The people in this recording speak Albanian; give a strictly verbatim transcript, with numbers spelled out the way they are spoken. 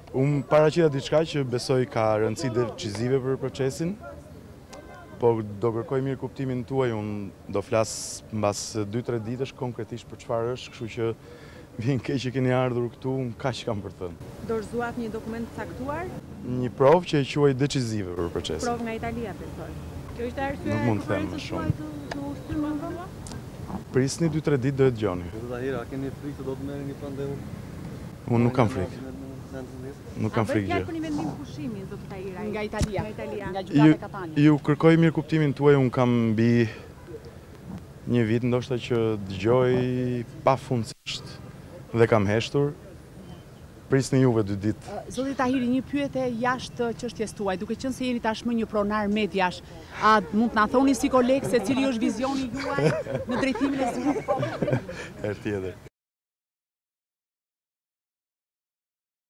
Unë paraqita diçka që besoj ka rëndësi decisive për procesin, po do kërkoj mirë kuptimin tuaj, unë do flas mbas dy tre ditësh konkretisht për çfarë është, kështu që vjen keq që keni ardhur këtu, unë kaq kam për thënë. Dorëzuat një dokument caktuar? Një provë që e quaj decisive për procesin. Provë nga Italia, besoj. Kjo ishte arsyeja Nuk e mund të them më konferencës shumë. tuaj të të ushtrymit në Roma? Prisni dy tre ditë do e dëgjoni. Tahira, keni frikë se do të merrni një pandem? Unë nuk kam frikë. Nuk kam frikë gjë. A bëj për një vendim pushimi, zot Tahira? Nga Italia, Nga Italia. nga Ju, gjykata e Katania. ju kërkoj mirë kuptimin tuaj, unë kam mbi një vit ndoshta që dëgjoj pafundësisht dhe kam heshtur. Prisni juve dy ditë. Zoti Tahiri, një pyetje jashtë çështjes tuaj, duke qenë se jeni tashmë një pronar mediash, a mund të na thoni si kolegë se cili është vizioni juaj në drejtimin e zhvillimit? Herë tjetër.